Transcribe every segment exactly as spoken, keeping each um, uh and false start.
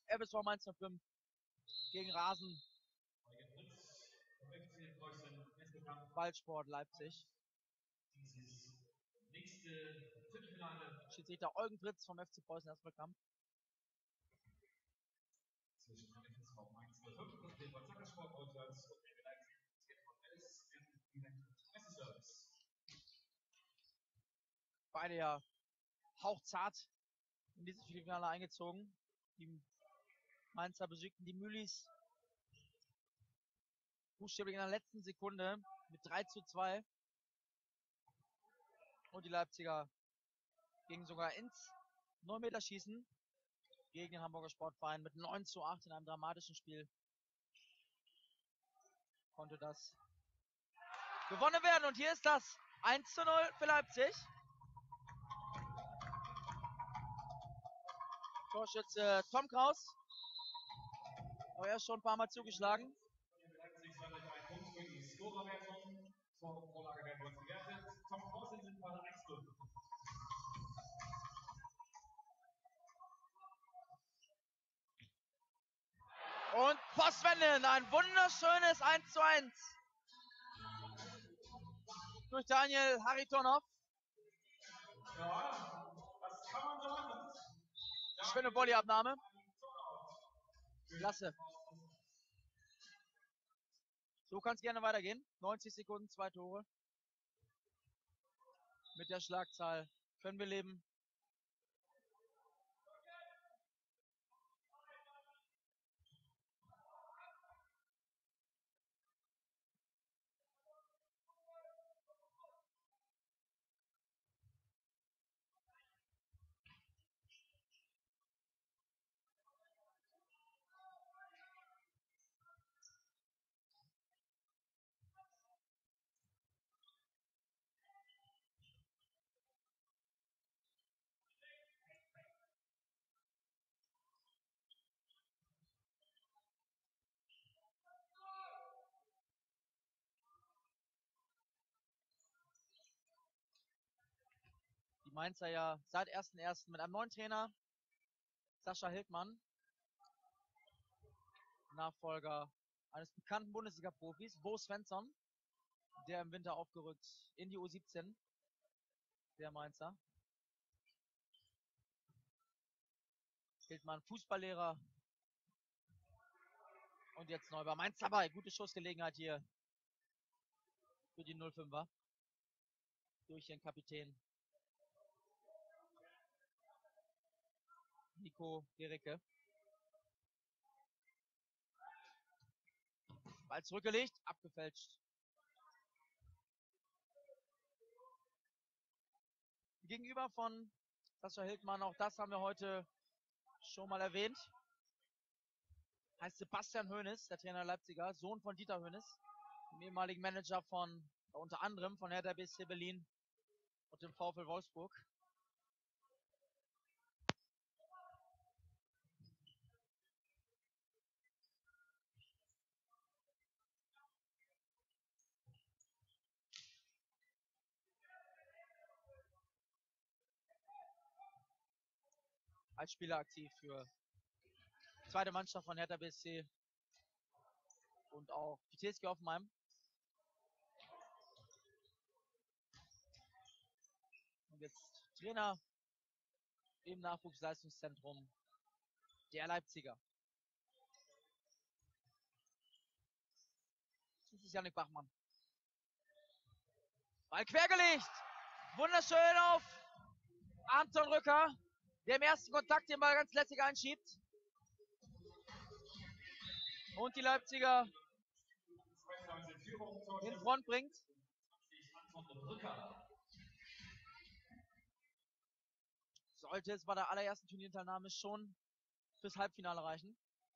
F S V Mainz null fünf gegen Rasen. Ballsport Leipzig. Schiedsrichter Eugen Fritz vom F C Preußen Erzbergkamp. Zwischen dem F S V Mainz null fünf und dem Watzlacker Sporthaus und der Leipzig von Alice im Service. Beide ja hauchzart in dieses Viertelfinale eingezogen. Die Mainzer besiegten die Mühlis buchstäblich in der letzten Sekunde mit drei zu zwei. Und die Leipziger gingen sogar ins neun Meter Schießen gegen den Hamburger Sportverein mit neun zu acht in einem dramatischen Spiel. Konnte das gewonnen werden. Und hier ist das eins zu null für Leipzig. Torschütze Tom Kraus. Aber er ist schon ein paar Mal zugeschlagen. Leipzig sammelt einen Punkt für die Scorerwertung. Tor und Vorlage werden uns gewertet. Tom Kraus in diesem Fall eins zu null. Und Postwenden, ein wunderschönes eins zu eins. Durch Daniel Haritonov. Ja, das kann man so machen. Schöne Volleyabnahme. Klasse. So kann es gerne weitergehen. neunzig Sekunden, zwei Tore. Mit der Schlagzahl können wir leben. Die Mainzer ja seit ersten ersten mit einem neuen Trainer, Sascha Hildmann, Nachfolger eines bekannten Bundesliga-Profis, Bo Svensson, der im Winter aufgerückt in die U siebzehn, der Mainzer. Hildmann, Fußballlehrer und jetzt neu bei Mainz dabei. Gute Schussgelegenheit hier für die null fünfer durch den Kapitän Nico Gericke. Ball zurückgelegt, abgefälscht. Gegenüber von Sascha Hildmann, auch das haben wir heute schon mal erwähnt, heißt Sebastian Hoeneß, der Trainer der Leipziger, Sohn von Dieter Hoeneß, dem ehemaligen Manager von, unter anderem von Hertha B S C Berlin und dem VfL Wolfsburg. Als Spieler aktiv für die zweite Mannschaft von Hertha B S C und auch die T S G Hoffenheim. Und jetzt Trainer im Nachwuchsleistungszentrum der Leipziger. Das ist Jannik Bachmann. Ball quergelegt. Wunderschön auf Anton Rücker, der im ersten Kontakt den Ball ganz lässig einschiebt. Und die Leipziger in Front bringt. Sollte es bei der allerersten Turnierteilnahme schon fürs Halbfinale reichen.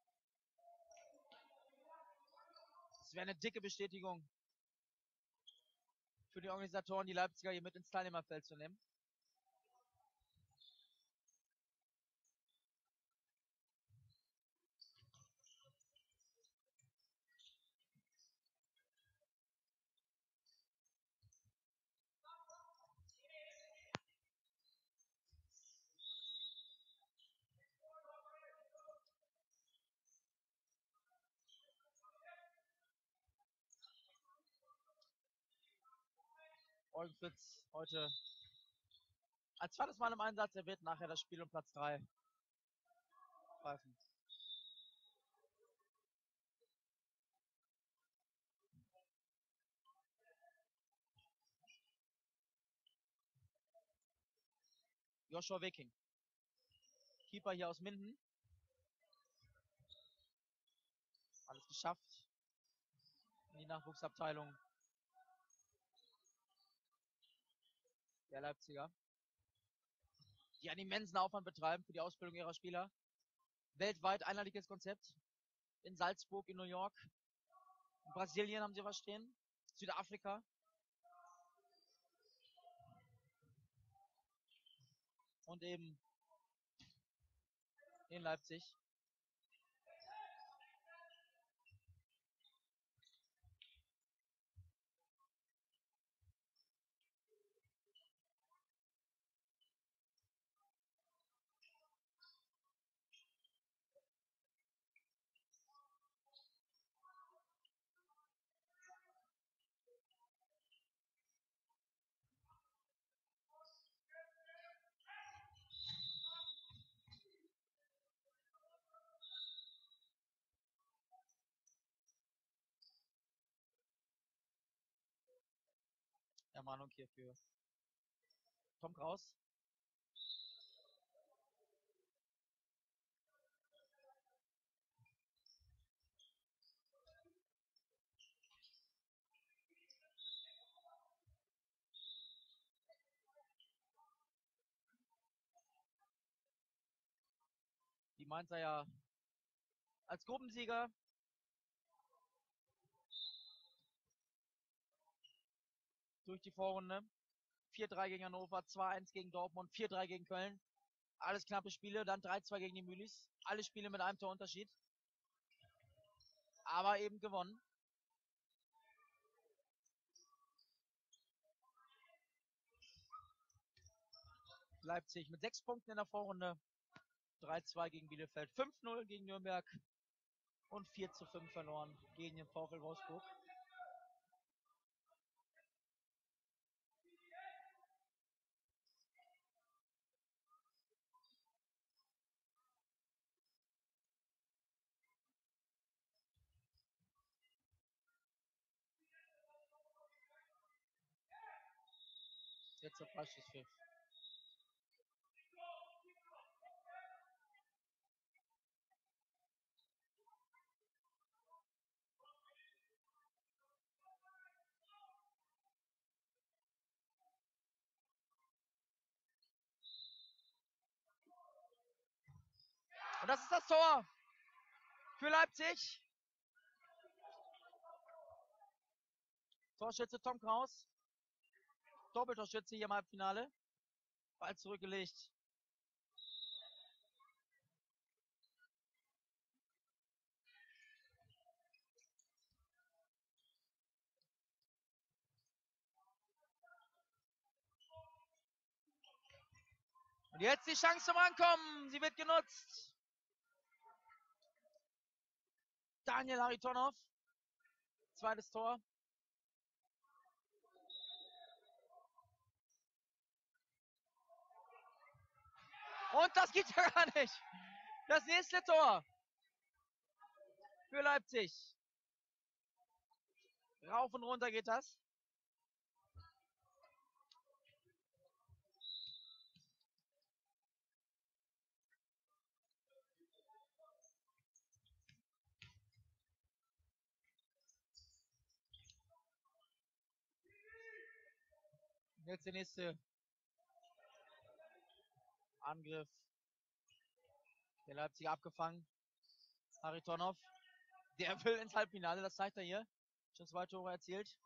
Das wäre eine dicke Bestätigung für die Organisatoren, die Leipziger hier mit ins Teilnehmerfeld zu nehmen. Eugen Fritz heute als zweites Mal im Einsatz. Er wird nachher das Spiel um Platz drei pfeifen. Joshua Wiking. Keeper hier aus Minden. Alles geschafft. In die Nachwuchsabteilung der Leipziger. Die einen immensen Aufwand betreiben für die Ausbildung ihrer Spieler. Weltweit einheitliches Konzept. In Salzburg, in New York. In Brasilien haben sie was stehen. Südafrika. Und eben in Leipzig. Ermahnung hier für Tom Kraus. Die Mainzer ja als Gruppensieger durch die Vorrunde. vier drei gegen Hannover, zwei eins gegen Dortmund, vier drei gegen Köln. Alles knappe Spiele, dann drei zwei gegen die Mühlis. Alle Spiele mit einem Torunterschied. Aber eben gewonnen. Leipzig mit sechs Punkten in der Vorrunde. drei zwei gegen Bielefeld, fünf null gegen Nürnberg und vier zu fünf verloren gegen den VfL Wolfsburg. Jetzt der Freistoßpfiff. Und das ist das Tor für Leipzig. Torschütze Tom Kraus. Doppeltorschütze hier im Halbfinale. Ball zurückgelegt. Und jetzt die Chance zum Rankommen. Sie wird genutzt. Daniel Haritonov. Zweites Tor. Und das geht ja gar nicht. Das nächste Tor für Leipzig. Rauf und runter geht das. Jetzt der nächste Angriff. Der Leipziger abgefangen. Haritonov. Der will ins Halbfinale, das zeigt er hier. Schon zwei Tore erzielt.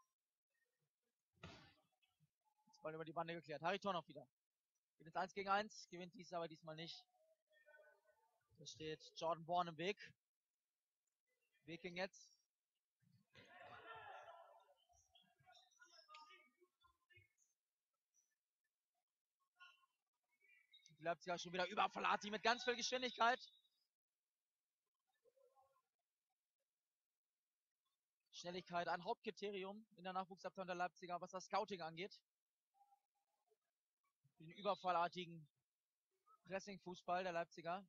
Jetzt Ball über die Bande geklärt. Haritonov wieder. Geht ins eins gegen eins. Gewinnt dies aber diesmal nicht. Da steht Jordan Bourne im Weg. Wiking jetzt. Die Leipziger schon wieder über Falati mit ganz viel Geschwindigkeit. Schnelligkeit ein Hauptkriterium in der Nachwuchsabteilung der Leipziger, was das Scouting angeht. Den überfallartigen Pressing-Fußball der Leipziger.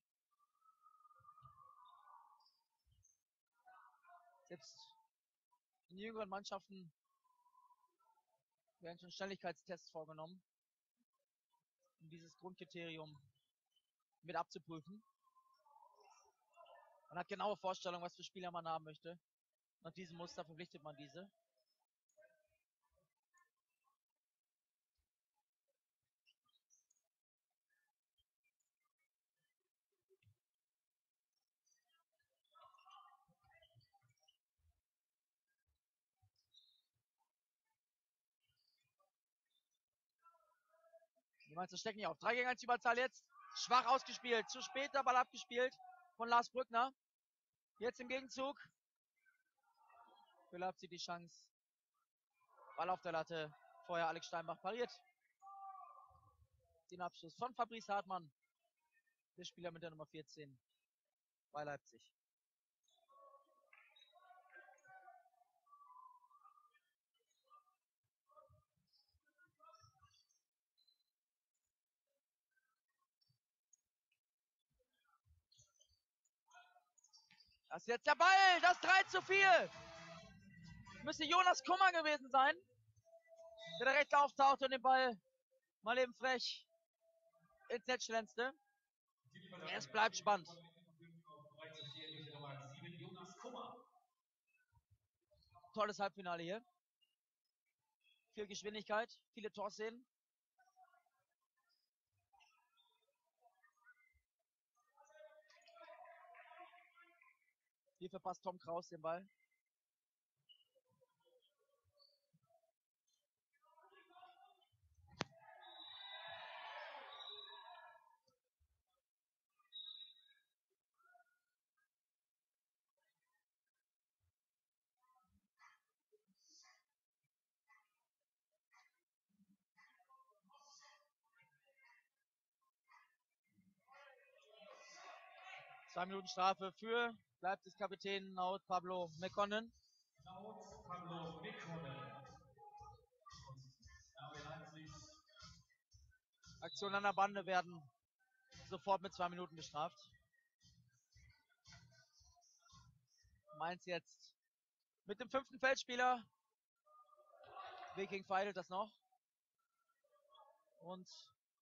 Selbst in jüngeren Mannschaften werden schon Schnelligkeitstests vorgenommen, um dieses Grundkriterium mit abzuprüfen. Man hat genaue Vorstellungen, was für Spieler man haben möchte. Nach diesem Muster verpflichtet man diese. Die Mainzer stecken nicht auf. drei gegen eins Überzahl jetzt. Schwach ausgespielt. Zu spät der Ball abgespielt von Lars Brückner. Jetzt im Gegenzug. Für Leipzig die Chance. Ball auf der Latte. Vorher Alex Steinbach pariert. Den Abschluss von Fabrice Hartmann. Der Spieler mit der Nummer vierzehn bei Leipzig. Das ist jetzt der Ball. Das drei zu vier. Müsste Jonas Kummer gewesen sein, der da rechts auftaucht und den Ball mal eben frech ins Netz schlänzte. Es bleibt spannend. Tolles Halbfinale hier. Viel Geschwindigkeit, viele Torszenen. Hier verpasst Tom Kraus den Ball. Zwei Minuten Strafe für Leipzigs Kapitän laut Pablo Mekonnen. Laut Pablo Mekonnen. Aktionen an der Bande werden sofort mit zwei Minuten bestraft. Mainz jetzt mit dem fünften Feldspieler. Viking vereitelt das noch. Und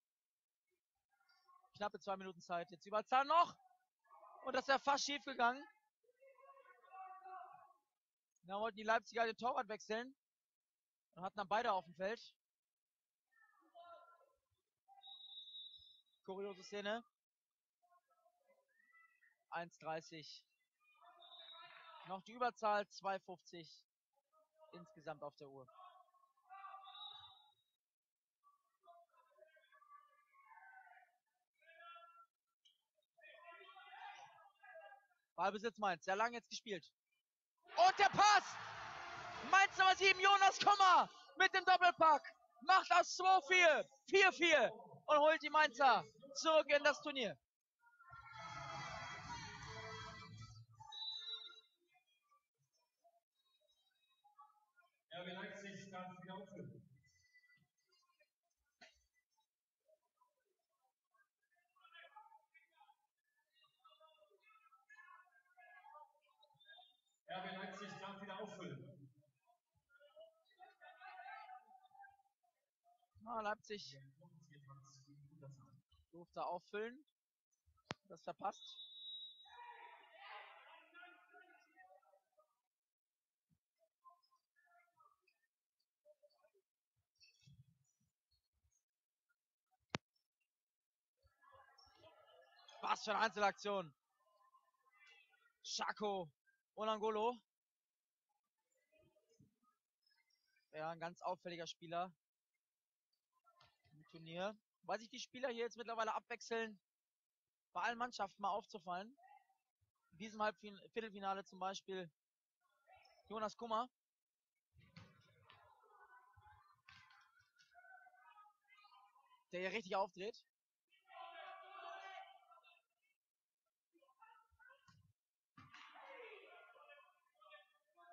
knappe zwei Minuten Zeit. Jetzt Überzahl noch. Und das wäre fast schief gegangen. Da wollten die Leipziger den Torwart wechseln. Und hatten dann beide auf dem Feld. Kuriose Szene. eins dreißig. Noch die Überzahl. zwei fünfzig insgesamt auf der Uhr. Ballbesitz Mainz. Sehr lang jetzt gespielt. Und der Pass! Mainz Nummer sieben, Jonas Kummer mit dem Doppelpack. Macht das zwei vier. vier vier. Und holt die Mainzer zurück in das Turnier. R B Leipzig darf wieder aufhören. R B Leipzig darf wieder auffüllen. Ah, Leipzig durfte auffüllen. Das verpasst. Was für eine Einzelaktion. Schako Onangolo. Ja, ein ganz auffälliger Spieler im Turnier. Weil sich die Spieler hier jetzt mittlerweile abwechseln, bei allen Mannschaften mal aufzufallen. In diesem Halbfin- Viertelfinale zum Beispiel Jonas Kummer. Der hier richtig aufdreht.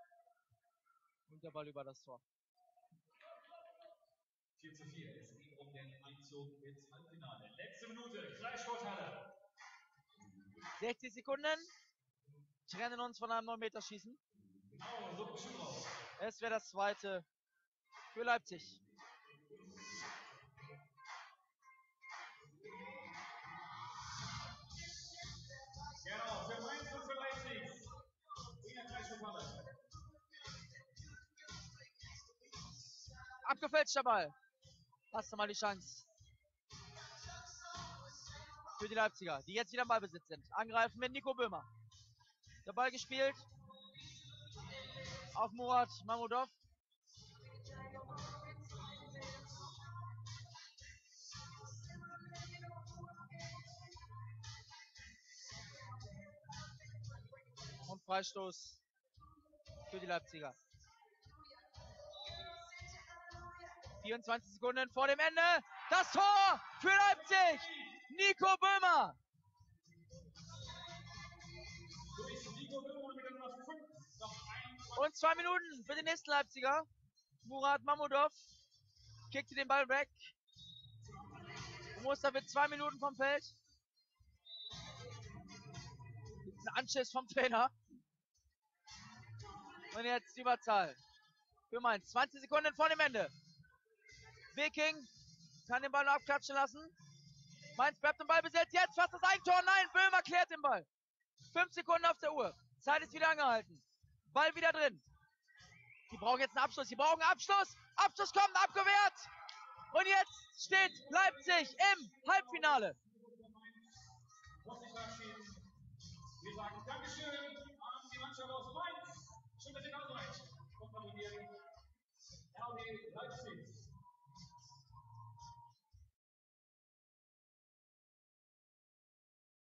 Und der Ball über das Tor. vier zu vier. Es geht um den Einzug ins Halbfinale. Letzte Minute, Kreissporthalle. sechzig Sekunden trennen uns von einem neun Meter Schießen. Genau, so bestimmt raus. Es wäre das zweite für Leipzig. Genau, für Mainz und für Leipzig. In der Kreissporthalle. Abgefälschter Ball. Hast du mal die Chance. Für die Leipziger, die jetzt wieder im Ballbesitz sind. Angreifen mit Nico Böhmer. Der Ball gespielt. Auf Murat Mamudov. Und Freistoß für die Leipziger. vierundzwanzig Sekunden vor dem Ende. Das Tor für Leipzig. Nico Böhmer. Und zwei Minuten für den nächsten Leipziger. Murat Mamudov kickte den Ball weg. Muster mit zwei Minuten vom Feld. Ein Anschiss vom Trainer. Und jetzt die Überzahl für Mainz. zwanzig Sekunden vor dem Ende. Wiking kann den Ball noch abklatschen lassen. Mainz bleibt im Ball besetzt. Jetzt fast das Eigentor. Nein, Böhmer klärt den Ball. Fünf Sekunden auf der Uhr. Zeit ist wieder angehalten. Ball wieder drin. Die brauchen jetzt einen Abschluss. Die brauchen einen Abschluss. Abschluss kommt, abgewehrt. Und jetzt steht Leipzig im Halbfinale. Wir sagen Dankeschön an die Mannschaft aus Mainz.